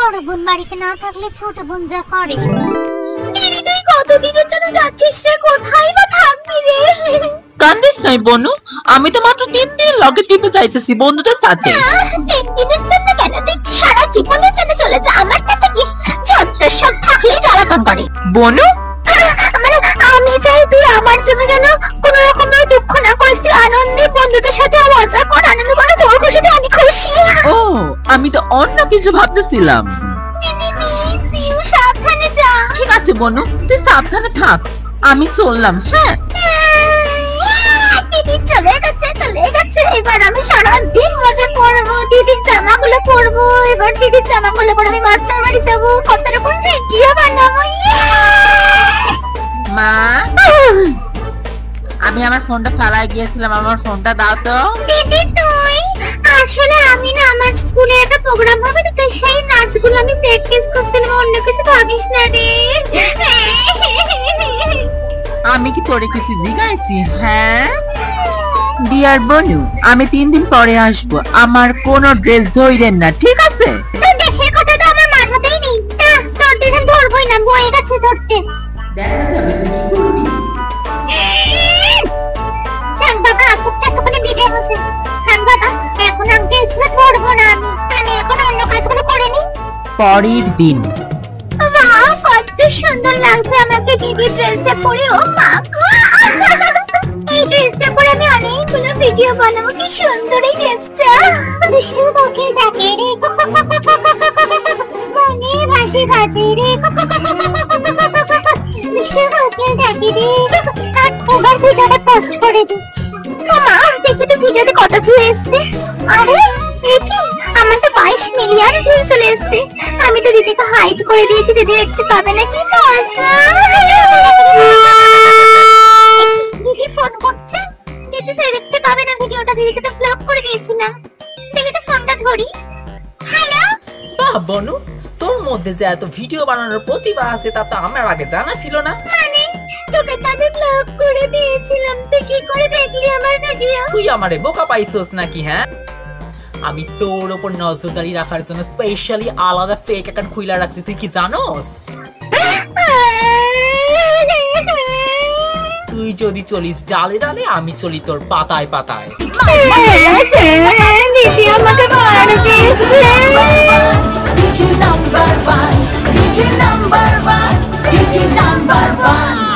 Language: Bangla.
বড় বোন বাড়িতে না থাকলে ছোট বোন যা করে। দিদি তুই কতদিনের জন্য যাচ্ছিস রে? কোথায় বা থাকবি রে? কান্দিস নাই বনু, আমি তো মাত্র 3 দিন লগে টিপে যাইতেছি বন্ধুদের সাথে। 3 দিনের জন্য কেন? তুই সারা জীবনের জন্য চলে যা আমার সাথে। কি যত সব থাকলেই জ্বালাতন করে বনু। মানে আমি চাই তুই আমার জন্য যেন কোনো রকমের দুঃখ না করিস। তুই আনন্দে বন্ধুদের সাথে মজা কর, আনন্দ কর, তোর খুশিতে আমি খুশি। ও আমি তো অন্য কিছু ভাবতেছিলাম। দিদি মিস ইউ, সাবধানে যা। ঠিক আছে বনু, তুই সাবধানে থাক, আমি চললাম। হ্যাঁ দিদি চলে গেছে, চলে গেছে। এবার আমি সারাদিন মজা করবো, দিদির জামাগুলো পরবো। এবার দিদির জামাগুলো পরে আমি মাস্টার বাড়ি যাবো, কত রকম ভিডিও বানাবো। মা, আমি আমার ফোনটা ফেলায় গিয়েছিলাম, আমার ফোনটা দাও তো। দিদি তুই আসলে আমি না আমার স্কুলে একটা প্রোগ্রাম হবে তো, তাই সেই নাচগুলো আমি প্র্যাকটিস করছিলাম। অন্য কিছু ভাবিস না রে। আমি কি তোরে কিছু জিগাইছি? হ্যাঁ ডিয়ার বনু, আমি 3 দিন পরে আসবো, আমার কোনো ড্রেস ধইরেন না, ঠিক আছে? তোর দেশের কথা তো আমার মাথাতেই নেই। তোর দেশ আমি ধরবই না, বয়ে গেছে ধরতে। দেখা যাবে তুই কি করবি। থাক বাবা, খুব চাতক্ষণে বিদায় হচ্ছে। থাক বাবা, এখন আমি ড্রেসগুলো ধরবো না। আমি এখন অন্য কাজগুলো করে নিই। পরের দিন। বাহ, কত সুন্দর লাগছে আমাকে দিদির ড্রেসটা পরে। ও মা গো, এই ড্রেসটা পরে আমি অনেকগুলো ভিডিও বানাবো। কি সুন্দর এই ড্রেসটা। দুষ্টু কোকিল ডাকে রে, মনে ভাসে বাজে রে, দুষ্টু কোকিল ডাকে রে। এবার ভিডিওটা পোস্ট করে দিই। মামা দেখি তো ভিডিওতে কত ভিউ এসেছে। আরে দেখি, আমার তো 22 মিলিয়ন ভিউ চলে এসেছে। আমি তো দিদিকে হাইড করে দিয়েছি, দিদি দেখতে পাবে না। কি মজা। দিদি ফোন করছে, দিদি তো দেখতে পাবে না ভিডিওটা। দিদিকে তো ব্লক করে দিয়েছিলাম। দেখি তো ফোনটা ধরি। হ্যালো বাহ বনু, তোর মধ্যে যে এত ভিডিও বানানোর প্রতিভা আছে তা তো আমার আগে জানা ছিল না। মানে তোকে তো আমি ব্লক করে দিয়েছিলাম, তুই কি করে দেখলি আমার ভিডিও? তুই আমারে বোকা পাইছস নাকি? হ্যাঁ, আমি তোর উপর নজরদারি রাখার জন্য স্পেশালি আলাদা ফেক অ্যাকাউন্ট খুইলা রাখছি, তুই কি জানোস? তুই যদি চলিস ডালে ডালে, আমি চলি তোর পাতায় পাতায়। দিদি আমাকে মারবে। Number one, number one, number one.